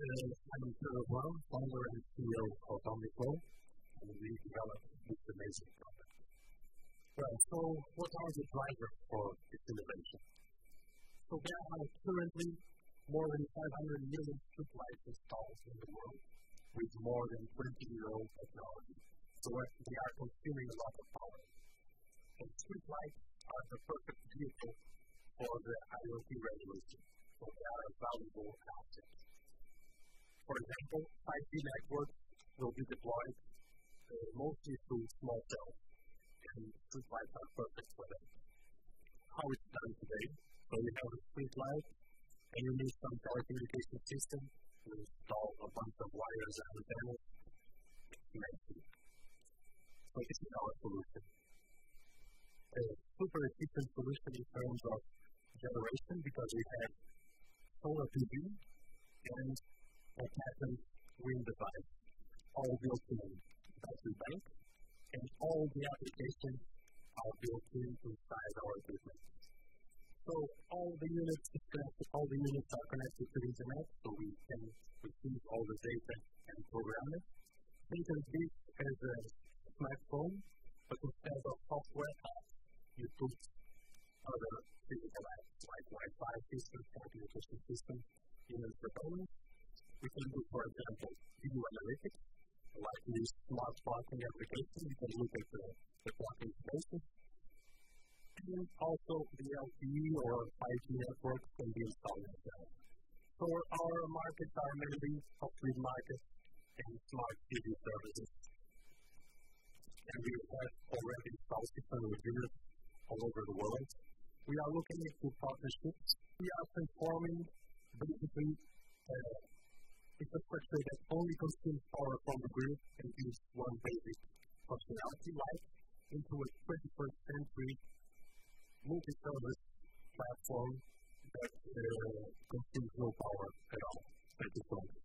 I'm Pedro Ruão, founder and CEO of Omniflow, and we developed this amazing product. Well, so what are the drivers for this innovation? So there are currently more than 500 million streetlights installed in the world with more than 20-year-old technology. So they are consuming a lot of power. And streetlights are the perfect vehicle for the IoT revolution. So they are a valuable asset. For example, 5G networks will be deployed mostly through small cells, and streetlights are perfect for that. How it's done today? So you have a streetlight, and you need some telecommunication system. You install a bunch of wires and antennas. It's messy. So this is our solution. A super efficient solution in terms of generation because we have solar PV and a patent wind device, all built in battery bank, and all the applications are built in inside our equipment. So all the units are connected to the internet, so we can receive all the data and program it. Think of this as a smartphone, but instead of software apps, you put other physical apps like Wi-Fi systems, communication systems, even components. We can do, for example, video analytics, like this smart parking application. You can look at the parking spaces. And also the LTE or 5G networks can be installed as well. So our markets are mainly off-grid markets and smart city services. And we have already installed 600 units all over the world. We are looking into partnerships. We are transforming basically infrastructure that only consumes power from the grid and gives one basic functionality like into a 21st century multi-service platform that consumes no power at all. Thank you so much.